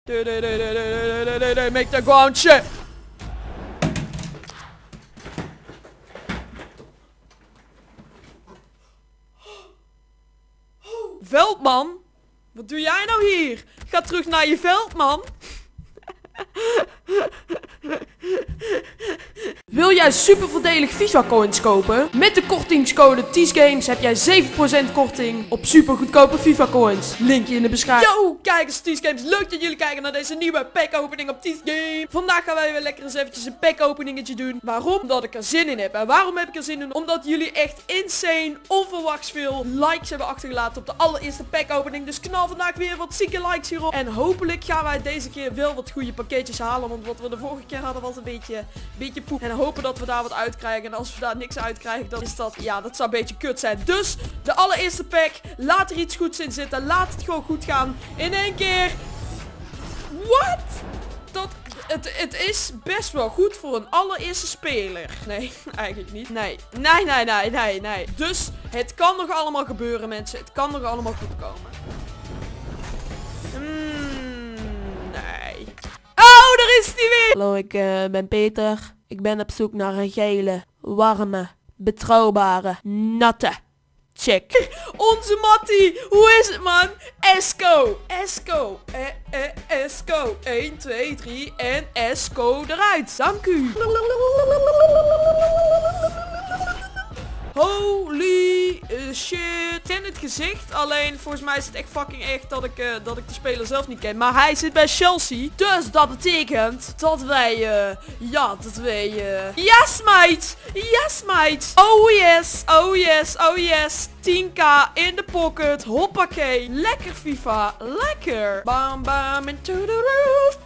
Make the ground shit. Veldman? Wat doe jij nou hier? Ga terug naar je veld, man. Wil jij super voordelig FIFA coins kopen? Met de kortingscode TIESGAMES heb jij 7% korting op super goedkope FIFA coins. Linkje in de beschrijving. Yo, kijkers TIESGAMES, leuk dat jullie kijken naar deze nieuwe pack opening op TIESGAMES. Vandaag gaan wij weer lekker eens eventjes een pack openingetje doen. Waarom? Omdat ik er zin in heb. En waarom heb ik er zin in? Omdat jullie echt insane, onverwachts veel likes hebben achtergelaten op de allereerste pack opening. Dus knal vandaag weer wat zieke likes hierop. En hopelijk gaan wij deze keer wel wat goede pakketjes halen. Want wat we de vorige keer hadden was een beetje poep. En hopen dat we daar wat uitkrijgen. En als we daar niks uitkrijgen, dan is dat, ja, dat zou een beetje kut zijn. Dus, de allereerste pack. Laat er iets goeds in zitten. Laat het gewoon goed gaan. In één keer. What? Het is best wel goed voor een allereerste speler. Nee, eigenlijk niet. Nee. Dus, het kan nog allemaal gebeuren, mensen. Het kan nog allemaal goed komen. Nee. Oh, daar is hij weer! Hallo, ik ben Peter. Ik ben op zoek naar een gele, warme, betrouwbare, natte chick. Onze Mattie! Hoe is het, man? Esco! Esco! Esco! 1, 2, 3 en Esco eruit. Dank u! Holy shit. In het gezicht. Alleen volgens mij is het echt fucking echt dat ik de speler zelf niet ken. Maar hij zit bij Chelsea. Dus dat betekent dat wij yes mate. Yes mate. Oh yes. Oh yes. Oh yes. 10k in de pocket. Hoppakee. Lekker FIFA. Lekker. Bam bam into the roof.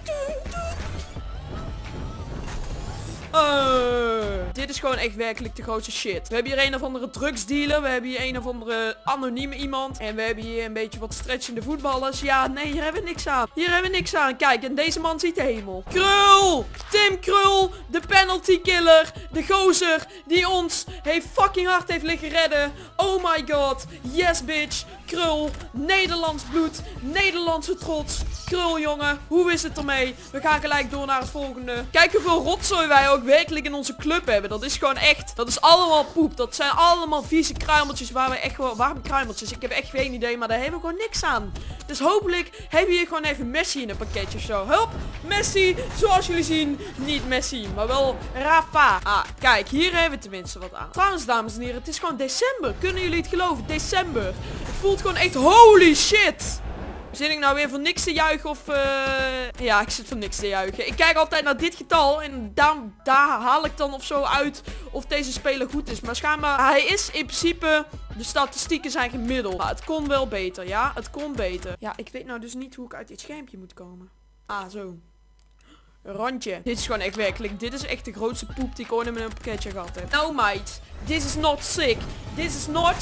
Dit is gewoon echt werkelijk de grootste shit. We hebben hier een of andere drugsdealer. We hebben hier een of andere anonieme iemand. En we hebben hier een beetje wat stretchende voetballers. Ja, nee, hier hebben we niks aan. Hier hebben we niks aan. Kijk, en deze man ziet de hemel. Krul! Tim Krul, de penalty killer. De gozer die ons fucking hard heeft liggen redden. Oh my god. Yes, bitch. Krul. Nederlands bloed. Nederlandse trots. Krul, jongen. Hoe is het ermee? We gaan gelijk door naar het volgende. Kijk hoeveel rotzooi wij ook werkelijk in onze club hebben. Dat is gewoon echt. Dat is allemaal poep. Dat zijn allemaal vieze kruimeltjes waar we echt gewoon... Waarom kruimeltjes? Ik heb echt geen idee. Maar daar hebben we gewoon niks aan. Dus hopelijk hebben we hier gewoon even Messi in een pakketje of zo. Hulp! Messi. Zoals jullie zien. Niet Messi. Maar wel Rafa. Ah, kijk. Hier hebben we tenminste wat aan. Trouwens, dames en heren. Het is gewoon december. Kunnen jullie het geloven? December. Het voelt gewoon echt holy shit. Zit ik nou weer voor niks te juichen of... Ja, ik zit voor niks te juichen. Ik kijk altijd naar dit getal en daar haal ik dan of zo uit of deze speler goed is. Maar schijnbaar, hij is in principe... De statistieken zijn gemiddeld. Maar het kon wel beter, ja? Het kon beter. Ja, ik weet nou dus niet hoe ik uit dit schermpje moet komen. Ah, zo. Een randje. Dit is gewoon echt werkelijk. Dit is echt de grootste poep die ik ooit in mijn pakketje gehad heb. No, mate. This is not sick. This is not...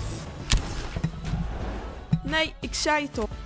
Nee, ik zei het toch.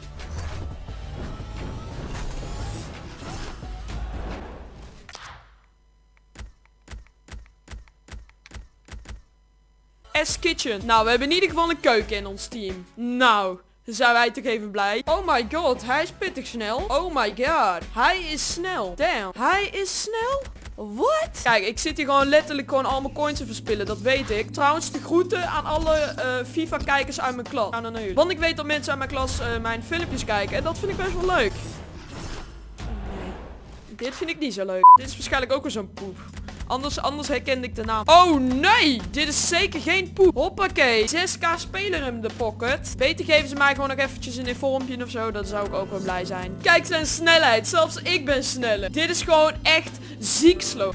S-Kitchen. Nou, we hebben in ieder geval een keuken in ons team. Nou, zijn wij toch even blij. Oh my god, hij is pittig snel. Oh my god, hij is snel. Damn, hij is snel? What? Kijk, ik zit hier gewoon letterlijk gewoon al mijn coins te verspillen. Dat weet ik. Trouwens, de groeten aan alle FIFA-kijkers uit mijn klas. Nou, naar jullie. Want ik weet dat mensen uit mijn klas mijn filmpjes kijken. En dat vind ik best wel leuk. Nee. Dit vind ik niet zo leuk. Dit is waarschijnlijk ook weer zo'n poep. Anders herkende ik de naam. Oh nee, dit is zeker geen poep. Hoppakee, 6k speler in de pocket. Beter geven ze mij gewoon nog eventjes een vormpje of zo. Dat zou ik ook wel blij zijn. Kijk zijn snelheid, zelfs ik ben sneller. Dit is gewoon echt ziek slow.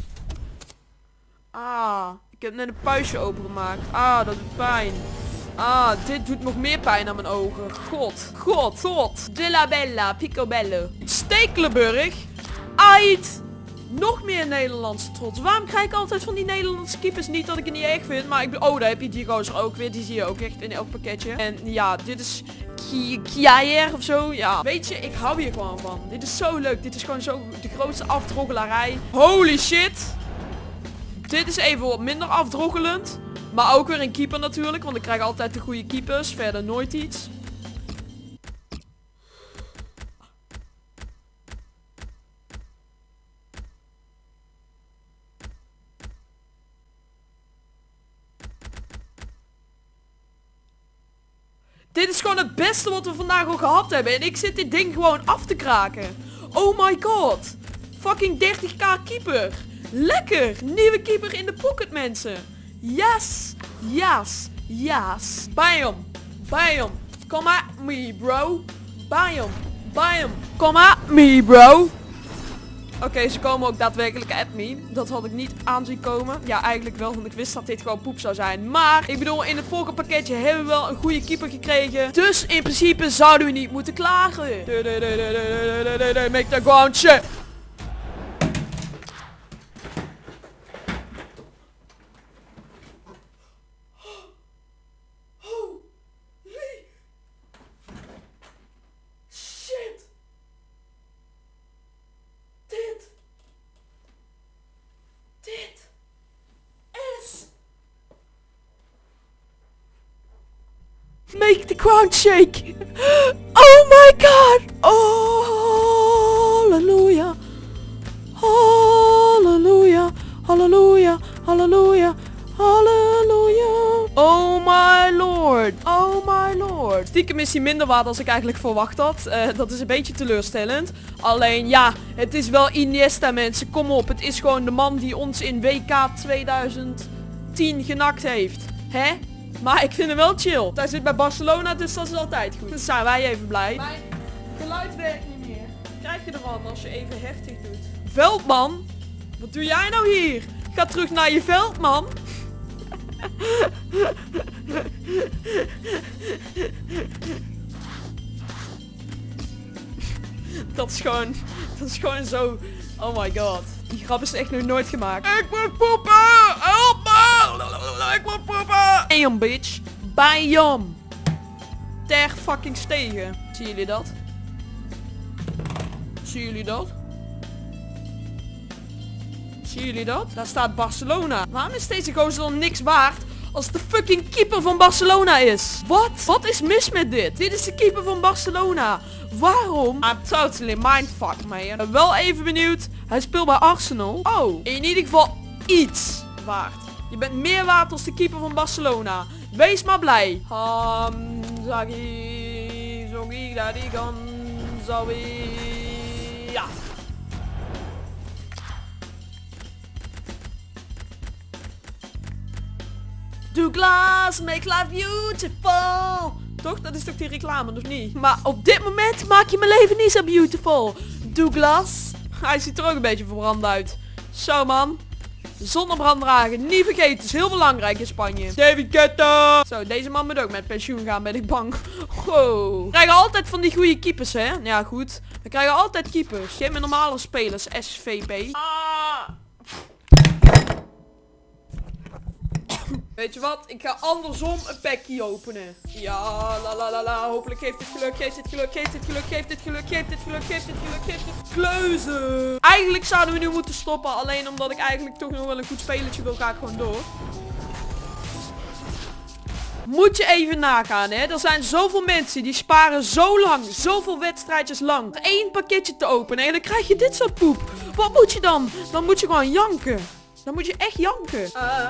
Ah, ik heb net een puistje opengemaakt. Ah, dat doet pijn. Ah, dit doet nog meer pijn aan mijn ogen. God. De la bella, picobello. Stekelenburg. Ait. Nog meer Nederlandse trots. Waarom krijg ik altijd van die Nederlandse keepers? Niet dat ik het niet erg vind, maar oh, daar heb je die gozer ook weer. Die zie je ook echt in elk pakketje. En ja, dit is Kiaer of zo. Ja, weet je, ik hou hier gewoon van. Dit is zo leuk. Dit is gewoon zo de grootste afdroggelarij. Holy shit. Dit is even wat minder afdroggelend. Maar ook weer een keeper natuurlijk, want ik krijg altijd de goede keepers. Verder nooit iets. Dit is gewoon het beste wat we vandaag al gehad hebben. En ik zit dit ding gewoon af te kraken. Oh my god. Fucking 30k keeper. Lekker. Nieuwe keeper in de pocket, mensen. Yes. Yes. Yes. Bam. Bam. Come at me, bro. Bam. Bam. Come at me, bro. Oké, ze komen ook daadwerkelijk at me. Dat had ik niet aan zien komen. Ja, eigenlijk wel, want ik wist dat dit gewoon poep zou zijn. Maar, ik bedoel, in het vorige pakketje hebben we wel een goede keeper gekregen. Dus in principe zouden we niet moeten klagen. Make the ground shit. Make the ground shake. Oh my god. Oh, hallelujah. Hallelujah. Hallelujah. Hallelujah. Hallelujah. Oh my lord. Oh my lord. Stiekem is hij minder waard als ik eigenlijk verwacht had. Dat is een beetje teleurstellend. Alleen ja, het is wel Iniesta, mensen. Kom op. Het is gewoon de man die ons in WK 2010 genakt heeft. Hè? Maar ik vind hem wel chill. Hij zit bij Barcelona, dus dat is altijd goed. Dan zijn wij even blij. Mijn geluid werkt niet meer. Wat krijg je ervan als je even heftig doet? Veldman? Wat doe jij nou hier? Ga terug naar je veld, man. Dat is gewoon zo... Oh my god. Die grap is echt nog nooit gemaakt. Ik moet poepen! Help me! Ik moet poepen! Bam, bitch. Bam. Ter fucking stegen. Zien jullie dat? Zien jullie dat? Zien jullie dat? Daar staat Barcelona. Waarom is deze gozer dan niks waard als de fucking keeper van Barcelona is? Wat? Wat is mis met dit? Dit is de keeper van Barcelona. Waarom? I'm totally mindfucked, man. Wel even benieuwd. Hij speelt bij Arsenal. Oh, in ieder geval iets waard. Je bent meer waard als de keeper van Barcelona. Wees maar blij. Hamzagi, zongi, daddy, ganzawi. Ja. Douglas, make life beautiful. Toch? Dat is toch die reclame, of niet? Maar op dit moment maak je mijn leven niet zo beautiful. Douglas. Hij ziet er ook een beetje verbrand uit. Zo, man. Zonnebrand dragen. Niet vergeten. Is heel belangrijk in Spanje. David Guetta. Zo, deze man moet ook met pensioen gaan, ben ik bang. Wow. We krijgen altijd van die goede keepers, hè? Ja, goed. We krijgen altijd keepers. Geen meer normale spelers. SVP. Weet je wat? Ik ga andersom een packie openen. Ja, la la la la. Hopelijk geeft dit geluk, geeft dit geluk, geeft dit geluk, geeft dit geluk, geeft dit geluk, geeft dit geluk, geeft dit kleuzen. Eigenlijk zouden we nu moeten stoppen. Alleen omdat ik eigenlijk toch nog wel een goed spelletje wil, ga ik gewoon door. Moet je even nagaan, hè. Er zijn zoveel mensen die sparen zo lang, zoveel wedstrijdjes lang. 1 pakketje te openen en dan krijg je dit soort poep. Wat moet je dan? Dan moet je gewoon janken. Dan moet je echt janken.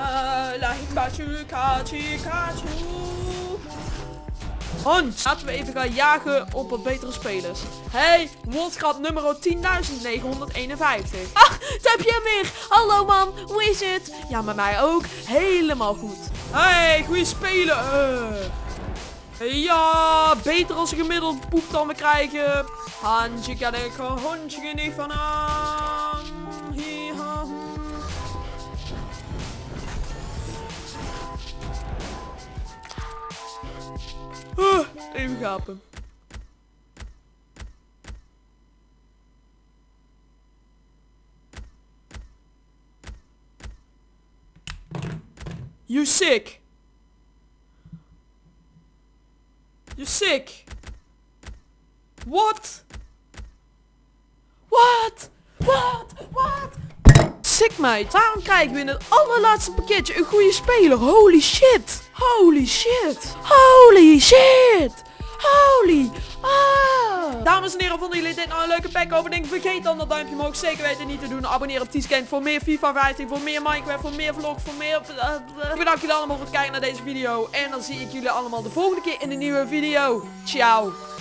Hond. Laten we even gaan jagen op wat betere spelers. Hey, woordgrap nummer 10.951. Ach, daar heb je hem weer. Hallo man, hoe is het? Ja, met mij ook. Helemaal goed. Hey, goeie spelen. Ja, beter als gemiddeld poep dan we krijgen. Handje kan ik een hondje niet van aan. Even gapen. You sick. You sick. What? What? What? What? Sick, meid. Waarom krijgen we in het allerlaatste pakketje een goede speler? Holy shit. Holy shit. Holy shit. Holy. Ah. Dames en heren, vonden jullie dit nou een leuke pack opening? Vergeet dan dat duimpje omhoog zeker weten niet te doen. Abonneer op T-Scan voor meer FIFA 15, voor meer Minecraft, voor meer vlogs, voor meer... Ik bedank jullie allemaal voor het kijken naar deze video. En dan zie ik jullie allemaal de volgende keer in een nieuwe video. Ciao.